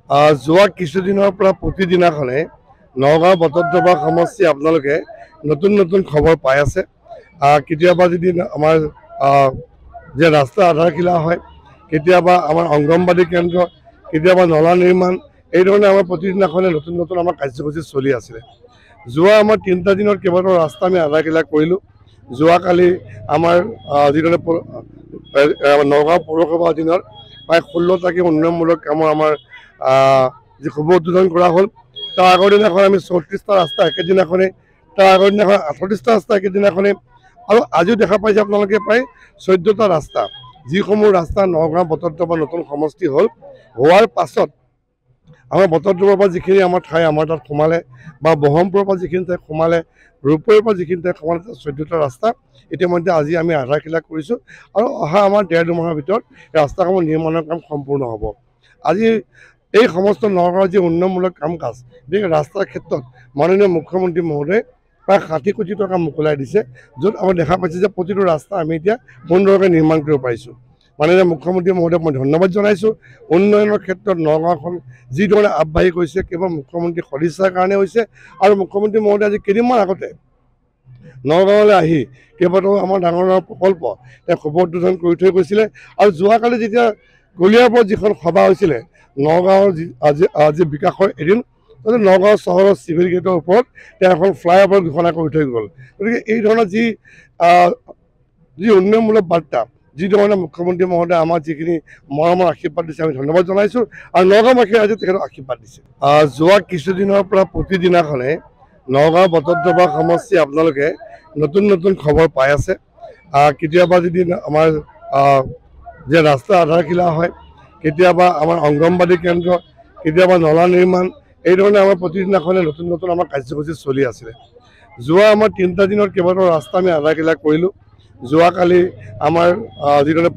যোৱা কিছুদিনৰ পৰা প্ৰতিদিনাখনে নগাঁও বটদ্ৰৱা সমষ্টি আপোনালোকে নতুন নতুন খবৰ পাই আছে। কেতিয়াবা যদি আমাৰ যে ৰাস্তা আধাৰশিলা হয়, কেতিয়াবা আমাৰ অংগনবাদী কেন্দ্ৰ, কেতিয়াবা নলা নিৰ্মাণ, এই ধৰণে আমাৰ প্ৰতিদিনাখনে নতুন নতুন আমাৰ কাৰ্যসূচী চলি আছিলে। যোৱা আমাৰ 3টা দিনত কেইবাটাও ৰাস্তা আমি আধাৰশিলা কৰিলোঁ। যোৱাকালি আমাৰ যিদৰে নগাঁও পৌৰসভাৰ অধীনত প্ৰায় 16টাকৈ উন্নয়নমূলক কামৰ আমাৰ যি শুভ উদ্বোধন কৰা হ'ল। তাৰ আগৰ দিনাখন আমি 34টা ৰাস্তা একেদিনাখনে, তাৰ আগৰ দিনাখন 38টা ৰাস্তা একেদিনাখনে, আৰু আজিও দেখা পাইছে আপোনালোকে প্ৰায় 14টা ৰাস্তা, যিসমূহ ৰাস্তা নগাঁও বটদ্ৰৱা নতুন সমষ্টি হ'ল। হোৱাৰ পাছত আমাৰ বটদ্ৰৱাৰ পৰা যিখিনি আমাৰ ঠাই আমাৰ তাত সোমালে, বা বহৰমপুৰৰ পৰা যিখিনি ঠাই সোমালে, ৰূপৈৰ পৰা যিখিনি ঠাই সোমালে, 14টা ৰাস্তা ইতিমধ্যে আজি আমি আধাৰশিলা কৰিছোঁ, আৰু অহা আমাৰ 1.5-2 মাহৰ ভিতৰত ৰাস্তাসমূহ নিৰ্মাণৰ কাম সম্পূৰ্ণ হ'ব। আজি এই সমস্ত নগাঁৱৰ যি উন্নয়নমূলক কাম কাজ, গতিকে ৰাস্তাৰ ক্ষেত্ৰত মাননীয় মুখ্যমন্ত্ৰী মহোদয়ে প্ৰায় 60 কোটি টকা মোকলাই দিছে, য'ত আমি দেখা পাইছোঁ যে প্ৰতিটো ৰাস্তা আমি এতিয়া সুন্দৰকৈ নিৰ্মাণ কৰিব পাৰিছোঁ। মাননীয় মুখ্যমন্ত্ৰী মহোদয়ক মই ধন্যবাদ জনাইছোঁ। উন্নয়নৰ ক্ষেত্ৰত নগাঁওখন যিধৰণে আগবাঢ়ি গৈছে, কেৱল মুখ্যমন্ত্ৰী সদিচ্ছাৰ কাৰণে হৈছে। আৰু মুখ্যমন্ত্ৰী মহোদয়ে আজি কেইদিনমান আগতে নগাঁৱলৈ আহি কেইবাটাও আমাৰ ডাঙৰ ডাঙৰ প্ৰকল্প তেওঁ শুভ উদ্বোধন কৰি থৈ গৈছিলে। আৰু যোৱাকালি যেতিয়া কলিয়াবৰত যিখন সভা হৈছিলে, নগাঁৱৰ যি বিকাশৰ এদিন, নগাঁও চহৰৰ চিভিল গেটৰ ওপৰত তেওঁ এখন ফ্লাইঅভাৰ ঘোষণা কৰি থৈ গ'ল। গতিকে এই ধৰণৰ যি উন্নয়নমূলক বাৰ্তা, যিধৰণে মুখ্যমন্ত্ৰী মহোদয়ে আমাৰ যিখিনি মৰমৰ আশীৰ্বাদ দিছে, আমি ধন্যবাদ জনাইছোঁ। আৰু নগাঁওবাসীয়ে আজি তেখেতক আশীৰ্বাদ দিছে। যোৱা কিছুদিনৰ পৰা প্ৰতিদিনাখনে নগাঁও বটদ্ৰৱা সমষ্টি আপোনালোকে নতুন নতুন খবৰ পাই আছে। কেতিয়াবা যদি আমাৰ যে ৰাস্তা আধাৰশিলা হয়, কেতিয়াবা আমাৰ অংগনবাদী কেন্দ্ৰ, কেতিয়াবা নলা নিৰ্মাণ, এই ধৰণে আমাৰ প্ৰতিদিনাখনে নতুন নতুন আমাৰ কাৰ্যসূচী চলি আছিলে। যোৱা আমাৰ 3টা দিনত কেইবাটাও ৰাস্তা আমি আধাৰশিলা কৰিলোঁ। যোৱাকালি আমাৰ যিদৰে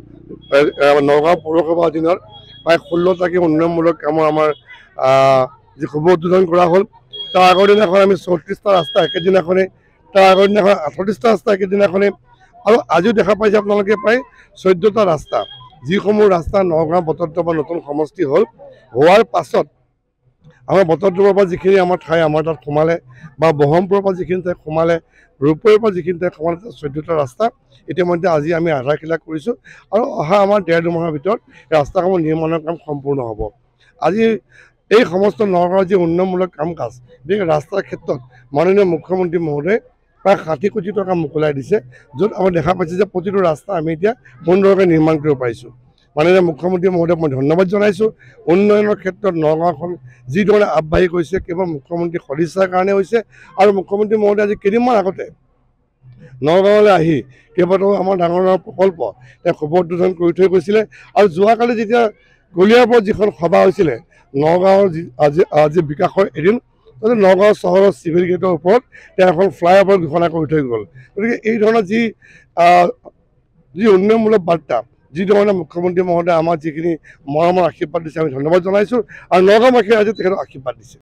নগাঁও পৌৰসভাৰ অধীনত প্ৰায় 16টাকৈ উন্নয়নমূলক কামৰ আমাৰ যি শুভ উদ্বোধন কৰা হ'ল। তাৰ আগৰ দিনাখন আমি 34টা ৰাস্তা একেদিনাখনে, তাৰ আগৰ দিনাখন 38টা ৰাস্তা একেদিনাখনে, আৰু আজিও দেখা পাইছে আপোনালোকে প্ৰায় 14টা ৰাস্তা, যিসমূহ ৰাস্তা নগাঁও বটদ্ৰৱা নতুন সমষ্টি হ'ল। হোৱাৰ পাছত আমাৰ বটদ্ৰৱাৰ পৰা যিখিনি আমাৰ ঠাই আমাৰ তাত সোমালে, বা বহৰমপুৰৰ পৰা যিখিনি ঠাই সোমালে, ৰূপৈৰ পৰা যিখিনি ঠাই সোমালে, 14টা ৰাস্তা ইতিমধ্যে আজি আমি আধাৰশিলা কৰিছোঁ, আৰু অহা আমাৰ 1.5-2 মাহৰ ভিতৰত ৰাস্তাসমূহ নিৰ্মাণৰ কাম সম্পূৰ্ণ হ'ব। আজি এই সমস্ত নগাঁৱৰ যি উন্নয়নমূলক কাম কাজ, গতিকে ৰাস্তাৰ ক্ষেত্ৰত মাননীয় মুখ্যমন্ত্ৰী মহোদয়ে প্ৰায় 60 কোটি টকা মোকলাই দিছে, য'ত আমি দেখা পাইছোঁ যে প্ৰতিটো ৰাস্তা আমি এতিয়া সুন্দৰকৈ নিৰ্মাণ কৰিব পাৰিছোঁ। মাননীয় মুখ্যমন্ত্ৰী মহোদয়ক মই ধন্যবাদ জনাইছোঁ। উন্নয়নৰ ক্ষেত্ৰত নগাঁওখন যিধৰণে আগবাঢ়ি গৈছে, কেৱল মুখ্যমন্ত্ৰী সদিচ্ছাৰ কাৰণে হৈছে। আৰু মুখ্যমন্ত্ৰী মহোদয়ে আজি কেইদিনমান আগতে নগাঁৱলৈ আহি কেইবাটাও আমাৰ ডাঙৰ ডাঙৰ প্ৰকল্প তেওঁ শুভ উদ্বোধন কৰি থৈ গৈছিলে। আৰু যোৱাকালি যেতিয়া কলিয়াবৰত যিখন সভা হৈছিলে, নগাঁৱৰ যি বিকাশৰ এদিন, নগাঁও চহৰৰ চিভিল গেটৰ ওপৰত তেওঁ এখন ফ্লাইঅভাৰ ঘোষণা কৰি থৈ গ'ল। গতিকে এই ধৰণৰ যি উন্নয়নমূলক বাৰ্তা, যিধৰণে মুখ্যমন্ত্ৰী মহোদয়ে আমাৰ যিখিনি মৰমৰ আশীৰ্বাদ দিছে, আমি ধন্যবাদ জনাইছোঁ। আৰু নগাঁওবাসীয়ে আজি তেখেতক আশীৰ্বাদ দিছে।